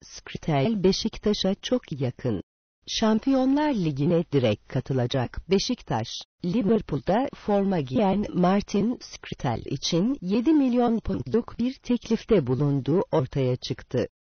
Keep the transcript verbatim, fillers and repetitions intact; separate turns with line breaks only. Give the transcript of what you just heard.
Skrtel Beşiktaş'a çok yakın. Şampiyonlar Ligi'ne direkt katılacak Beşiktaş, Liverpool'da forma giyen Martin Skrtel için yedi milyon poundluk bir teklifte bulunduğu ortaya çıktı.